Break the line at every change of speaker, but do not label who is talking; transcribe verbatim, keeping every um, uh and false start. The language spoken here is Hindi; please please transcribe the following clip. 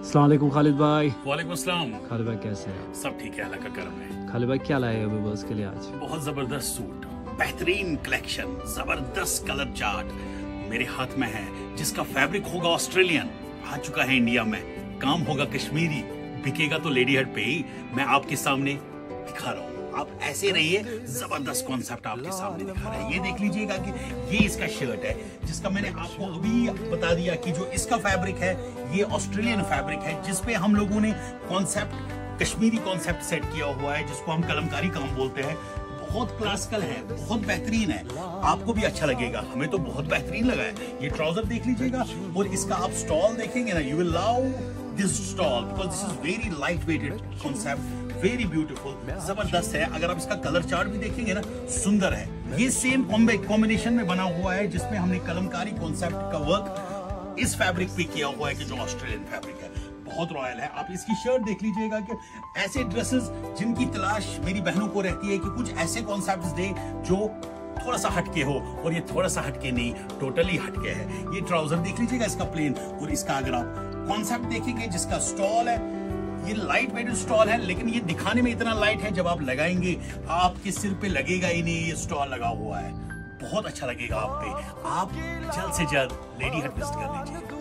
अस्सलाम वालेकुम खालिद भाई।
वालेकुम अस्सलाम।
खालिद भाई कैसे हैं?
सब ठीक है, अल्लाह का करम है।
खालिद भाई क्या लाए अभी बस के लिए आज?
बहुत जबरदस्त सूट, बेहतरीन कलेक्शन, जबरदस्त कलर चार्ट मेरे हाथ में है, जिसका फैब्रिक होगा ऑस्ट्रेलियन, आ चुका है इंडिया में, काम होगा कश्मीरी, बिकेगा तो लेडी हट पे ही। मैं आपके सामने दिखा रहा हूँ, आप ऐसे रहिए, जबरदस्त कॉन्सेप्ट आपके सामने दिखा रहा है। ये देख लीजिएगा कि ये इसका शर्ट है, जिसका मैंने आपको अभी बता दिया कि जो इसका फैब्रिक है ये ऑस्ट्रेलियन फैब्रिक है, जिसपे हम लोगों ने कॉन्सेप्ट कश्मीरी कॉन्सेप्ट सेट किया हुआ है, जिसको हम कलमकारी काम बोलते हैं। बहुत क्लासिकल है, बहुत बेहतरीन है, आपको भी अच्छा लगेगा, हमें तो बहुत बेहतरीन लगा है। ये ट्राउजर देख लीजिएगा और इसका आप स्टॉल देखेंगे ना, you will love this stall because this is very light weighted concept, very beautiful, जबरदस्त है। अगर आप इसका कलर चार्ट भी देखेंगे ना, सुंदर है। ये सेम कॉम्बिनेशन में बना हुआ है, जिसमें हमने कलमकारी कॉन्सेप्ट का वर्क इस फैब्रिक पे किया हुआ है कि जो ऑस्ट्रेलियन फैब्रिक है, बहुत रॉयल है। आप इसकी शर्ट देख लीजिएगा कि ऐसे ड्रेसेस जिनकी तलाश मेरी बहनों को रहती है कि कुछ ऐसे कॉन्सेप्ट्स दे जो थोड़ा सा हटके हो, और ये थोड़ा सा हटके नहीं, टोटली हटके है। ये ट्राउजर देख लीजिएगा इसका प्लेन, और इसका अगर आप कॉन्सेप्ट देखेंगे जिसका स्टॉल है, ये लाइट वेटेड स्टॉल है, लेकिन ये दिखाने में इतना लाइट है, जब आप लगाएंगे आपके सिर पे लगेगा ही नहीं, ये स्टॉल लगा हुआ है, बहुत अच्छा लगेगा आप पे। आप जल्द से जल्द लेडी हट विजिट कर लीजिए।